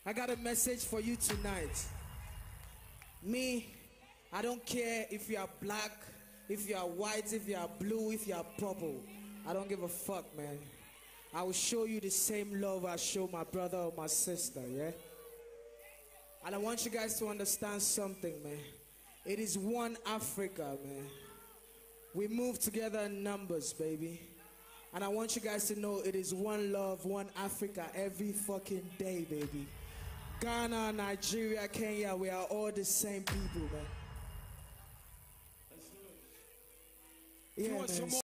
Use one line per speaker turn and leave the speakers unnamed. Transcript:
I got a message for you tonight. Me, I don't care if you are black, if you are white, if you are blue, if you are purple. I don't give a fuck, man. I will show you the same love I show my brother or my sister, yeah? And I want you guys to understand something, man. It is one Africa, man. We move together in numbers, baby. And I want you guys to know it is one love, one Africa every fucking day, baby. Ghana, Nigeria, Kenya, we are all the same people, man. Yeah, man.